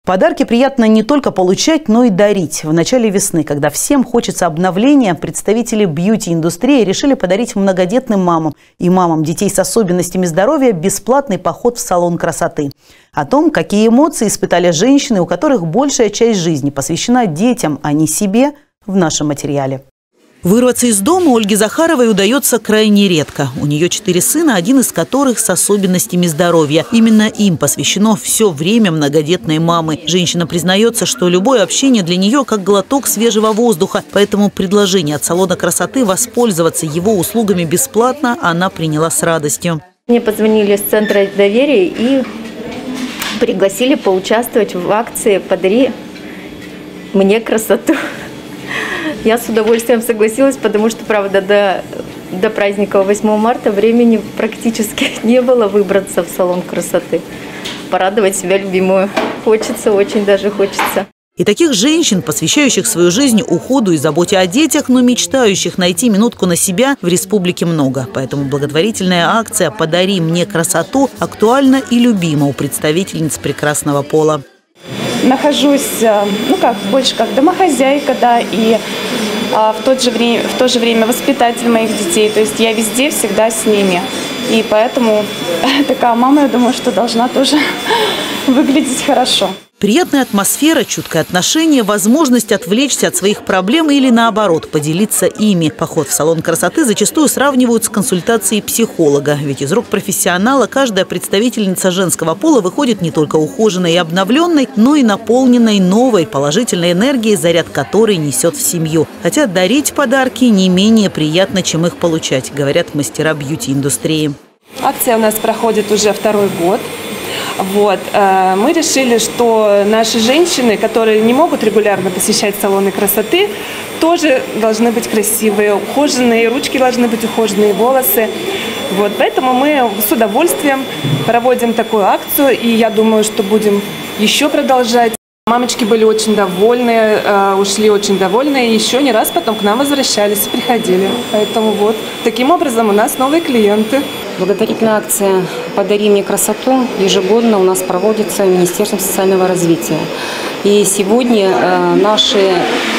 Подарки приятно не только получать, но и дарить. В начале весны, когда всем хочется обновления, представители бьюти-индустрии решили подарить многодетным мамам и мамам детей с особенностями здоровья бесплатный поход в салон красоты. О том, какие эмоции испытали женщины, у которых большая часть жизни посвящена детям, а не себе, в нашем материале. Вырваться из дома Ольге Захаровой удается крайне редко. У нее 4 сына, один из которых с особенностями здоровья. Именно им посвящено все время многодетной мамы. Женщина признается, что любое общение для нее как глоток свежего воздуха. Поэтому предложение от салона красоты воспользоваться его услугами бесплатно она приняла с радостью. Мне позвонили с центра доверия и пригласили поучаствовать в акции «Подари мне красоту». Я с удовольствием согласилась, потому что, правда, до праздника 8 марта времени практически не было выбраться в салон красоты. Порадовать себя любимую. Хочется, очень даже хочется. И таких женщин, посвящающих свою жизнь уходу и заботе о детях, но мечтающих найти минутку на себя, в республике много. Поэтому благотворительная акция «Подари мне красоту» актуальна и любима у представительниц прекрасного пола. Нахожусь, больше как домохозяйка, да, и в то же время воспитатель моих детей. То есть я везде всегда с ними. И поэтому такая мама, я думаю, что должна тоже выглядеть хорошо. Приятная атмосфера, чуткое отношение, возможность отвлечься от своих проблем или, наоборот, поделиться ими. Поход в салон красоты зачастую сравнивают с консультацией психолога. Ведь из рук профессионала каждая представительница женского пола выходит не только ухоженной и обновленной, но и наполненной новой положительной энергией, заряд которой несет в семью. Хотя дарить подарки не менее приятно, чем их получать, говорят мастера бьюти-индустрии. Акция у нас проходит уже 2-й год. Мы решили, что наши женщины, которые не могут регулярно посещать салоны красоты, тоже должны быть красивые, ухоженные, ручки должны быть ухоженные, волосы. Поэтому мы с удовольствием проводим такую акцию, и я думаю, что будем еще продолжать. Мамочки были очень довольны, ушли очень довольны, и еще не раз потом к нам возвращались и приходили. Поэтому таким образом у нас новые клиенты. Благотворительная акция «Подари мне красоту» ежегодно у нас проводится Министерством социального развития. И сегодня наши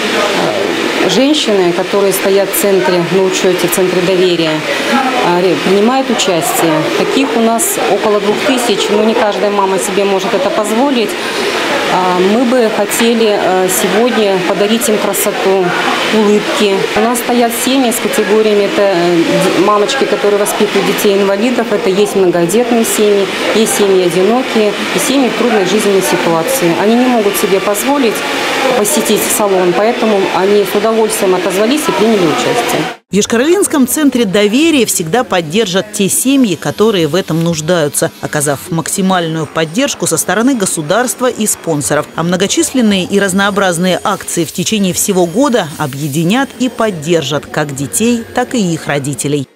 женщины, которые стоят в центре, на учете, в центре доверия, принимают участие. Таких у нас около 2000, но не каждая мама себе может это позволить. Мы бы хотели сегодня подарить им красоту, улыбки. У нас стоят семьи с категориями. Это мамочки, которые воспитывают детей-инвалидов. Это есть многодетные семьи, есть семьи одинокие и семьи в трудной жизненной ситуации. Они не могут себе позволить посетить салон, поэтому они с удовольствием отозвались и приняли участие. В Йошкар-Олинском центре доверия всегда поддержат те семьи, которые в этом нуждаются, оказав максимальную поддержку со стороны государства и спонсоров. А многочисленные и разнообразные акции в течение всего года объединят и поддержат как детей, так и их родителей.